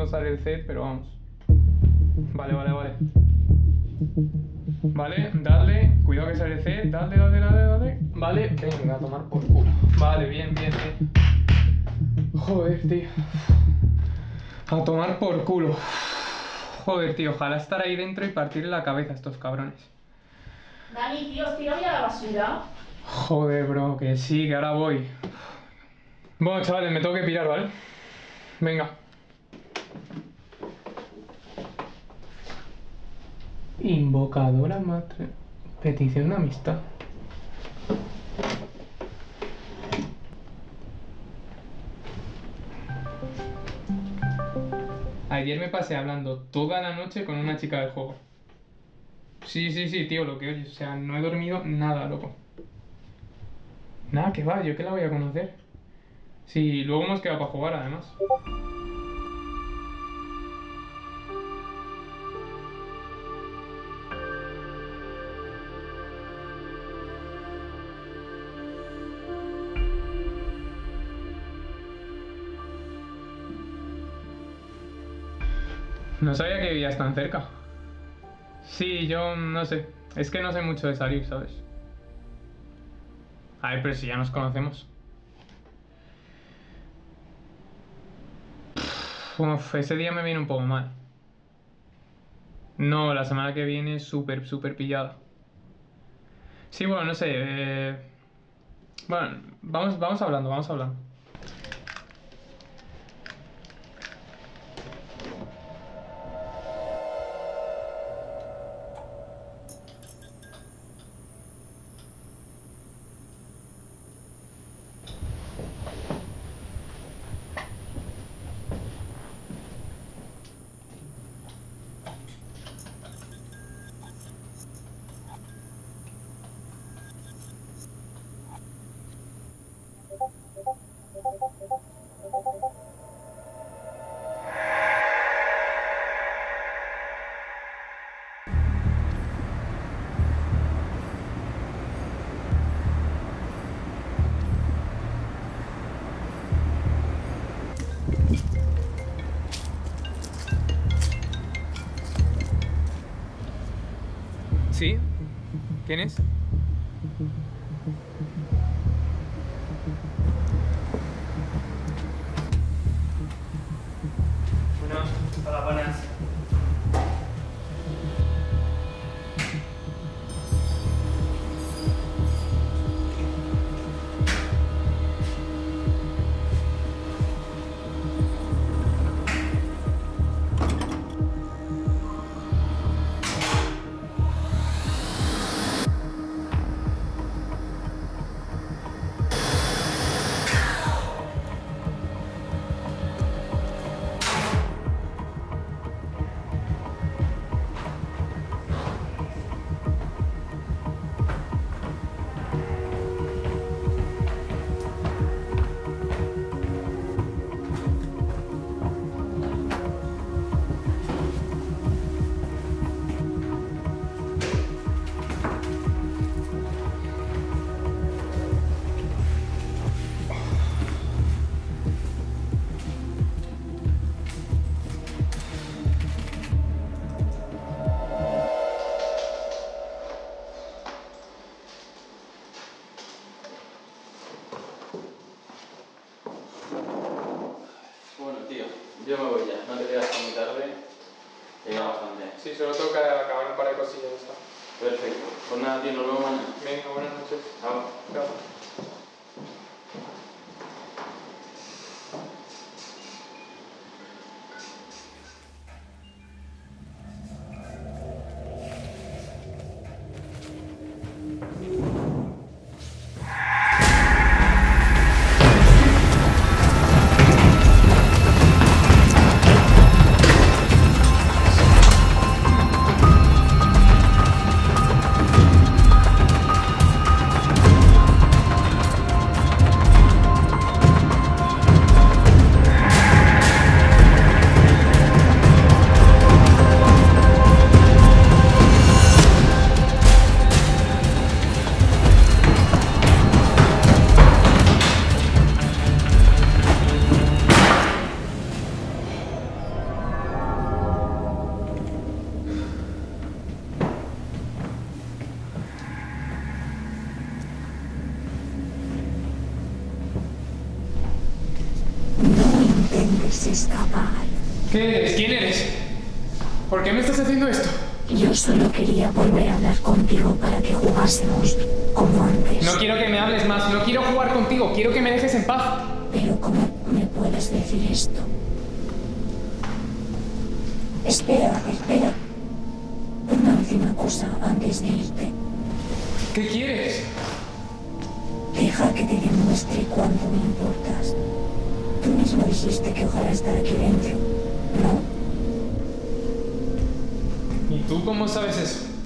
sale el set, pero vamos. Vale. Vale, dale. Cuidado que sale el set. Dale. Vale, venga, a tomar por culo. Vale, bien. Joder, tío. A tomar por culo. Joder, tío, ojalá estar ahí dentro y partirle la cabeza a estos cabrones. Dani, tío, ¿os tiro ya la basura? Joder, bro, que sí, que ahora voy. Bueno, chavales, me tengo que pirar, ¿vale? Venga. Invocadora madre. Petición de amistad. Ayer me pasé hablando toda la noche con una chica del juego. Sí, tío, lo que oyes. O sea, no he dormido nada, loco. Nada, que va, yo que la voy a conocer. Sí, luego hemos quedado para jugar, además. No sabía que vivías tan cerca. Sí, yo no sé. Es que no sé mucho de salir, ¿sabes? A ver, pero si ya nos conocemos. Uf, ese día me viene un poco mal. No, la semana que viene súper pillada. Sí, bueno, no sé. Bueno, vamos hablando. ¿Sí? ¿Quién es? Bueno, hola, buenas. Yo me voy ya, no te quedas tan muy tarde, que ya bastante. Sí, solo tengo que acabar un par de cosillas y ya está. Perfecto. Pues nada, tío, nos vemos mañana. Venga, buenas noches. Chao. Chao. puedes escapar. ¿Qué eres? ¿Quién eres? ¿Por qué me estás haciendo esto? Yo solo quería volver a hablar contigo para que jugásemos como antes. No quiero que me hables más, no quiero jugar contigo, quiero que me dejes en paz. Pero ¿cómo me puedes decir esto? Espera. Una última cosa antes de irte. ¿Qué quieres? Deja que te demuestre cuánto me importas. Tú mismo dijiste que ojalá estar aquí dentro, ¿no? ¿Y tú cómo sabes eso?